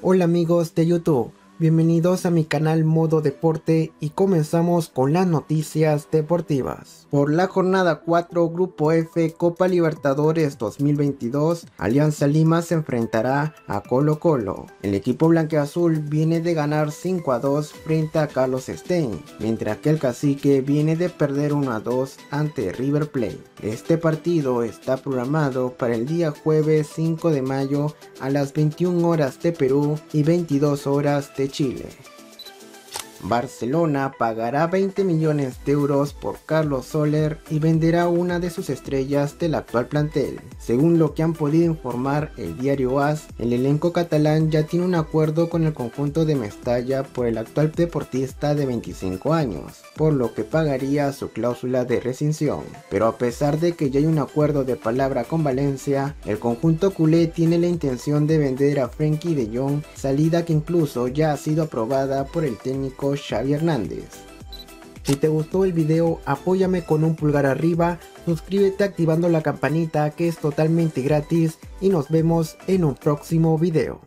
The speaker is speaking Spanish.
Hola amigos de YouTube, bienvenidos a mi canal Modo Deporte y comenzamos con las noticias deportivas. Por la jornada 4 Grupo F Copa Libertadores 2022, Alianza Lima se enfrentará a Colo Colo. El equipo blanqueazul viene de ganar 5-2 frente a Carlos Stein, mientras que el Cacique viene de perder 1-2 ante River Plate. Este partido está programado para el día jueves 5 de mayo a las 21 horas de Perú y 22 horas de Chile. Barcelona pagará 20 millones de euros por Carlos Soler y venderá una de sus estrellas del actual plantel. Según lo que han podido informar el diario AS, el elenco catalán ya tiene un acuerdo con el conjunto de Mestalla por el actual deportista de 25 años, por lo que pagaría su cláusula de rescisión. Pero a pesar de que ya hay un acuerdo de palabra con Valencia, el conjunto culé tiene la intención de vender a Frenkie de Jong, salida que incluso ya ha sido aprobada por el técnico Xavi Hernández. Si te gustó el video, apóyame con un pulgar arriba, suscríbete activando la campanita que es totalmente gratis y nos vemos en un próximo video.